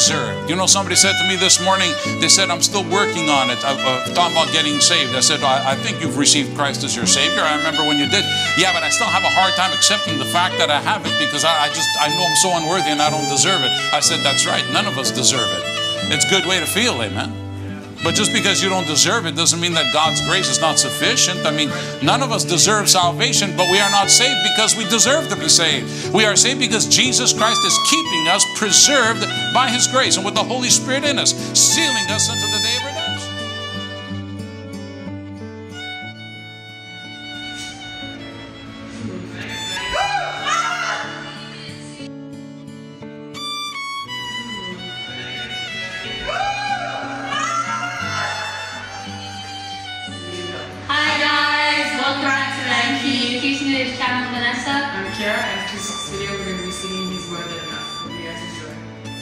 deserved. You know, somebody said to me this morning, they said, I'm still working on it. Talking about getting saved. I said, I think you've received Christ as your Savior. I remember when you did. Yeah, but I still have a hard time accepting the fact that I haven't, because I know I'm so unworthy and I don't deserve it. I said, that's right. None of us deserve it. It's a good way to feel, amen? But just because you don't deserve it doesn't mean that God's grace is not sufficient. I mean, none of us deserve salvation, but we are not saved because we deserve to be saved. We are saved because Jesus Christ is keeping us preserved by His grace and with the Holy Spirit in us, sealing us unto the day of redemption. I'm Kara, and after this video we're going to be singing He's More Than Enough. Hope you guys enjoy.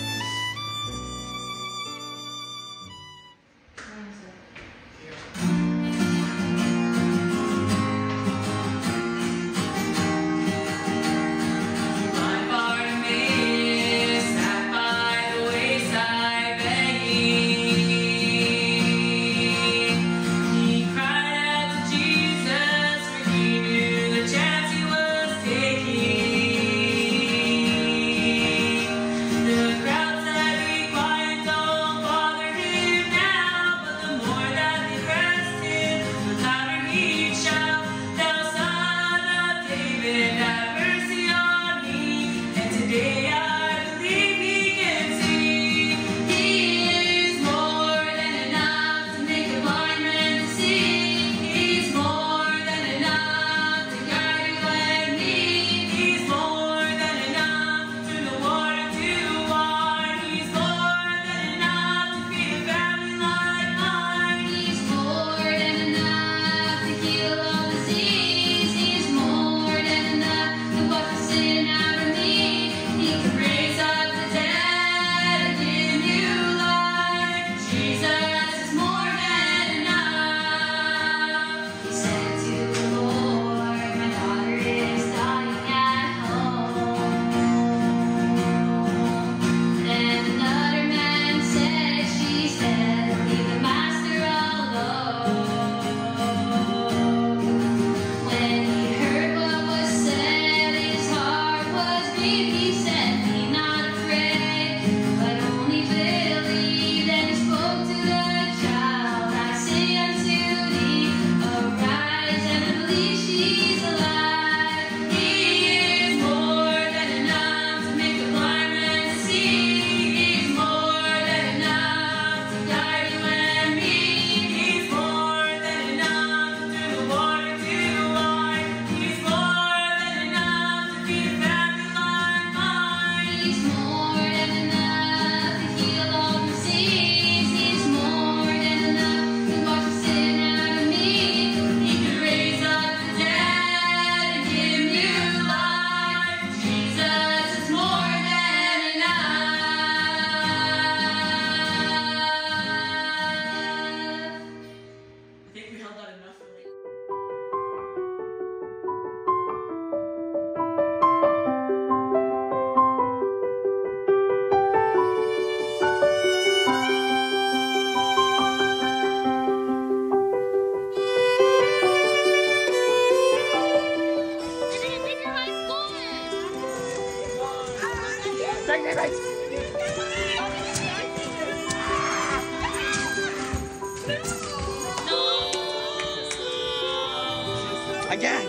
Again.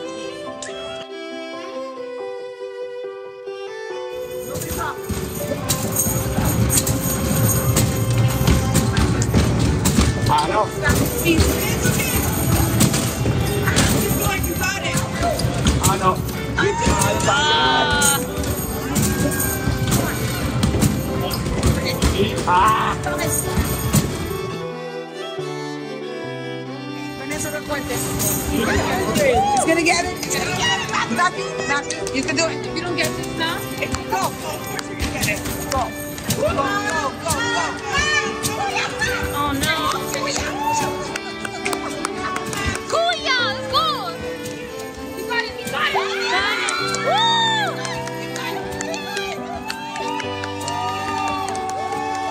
Ano? Ano? It's gonna get it. It's gonna get it. Nothing. You can do it. If you don't get this now, go. Of course you're gonna get it. Go. Go. Go. Oh no. Kuya, let's go. You got it. You got it. Woo!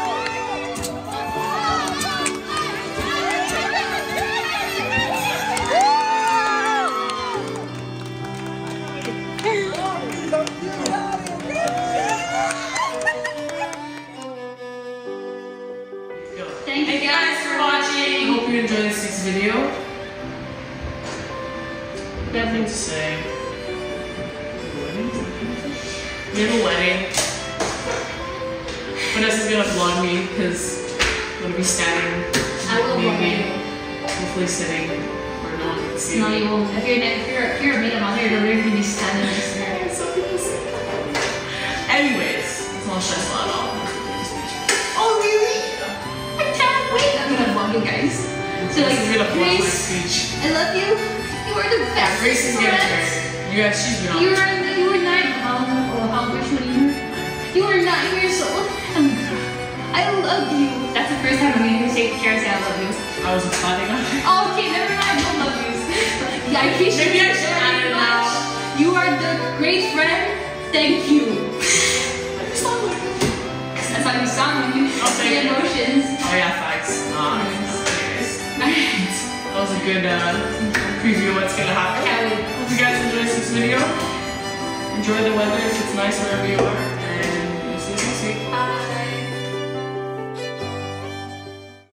Nothing to say. We have a wedding. Vanessa's gonna vlog me because I'm gonna be standing. I will vlog you. Hopefully sitting where no one can see No, me. you won't. If you're a makeup mother, you're literally gonna be standing next to her. I have something to say. Anyways, it's not stressful at all. Oh really? I can't wait. I'm gonna vlog you guys. So like, This is gonna vlog my Grace, speech. I love you. You are the best. Grace is getting friend. married. You guys, she's been on. You were 9. How much were you? You were 9 years old. And I love you. That's the first time I'm going to say I love you. I was planning on it. Oh, okay, never mind. No love yous. Yeah, I appreciate Maybe I you should very add it much. now. You are the great friend. Thank you. That's how you sound when you Oh, thank say you. emotions. Oh yeah, thanks. Anyways. That was a good preview of what's gonna happen. Can't wait. Hope you guys enjoyed this video. Enjoy the weather if it's nice wherever you are.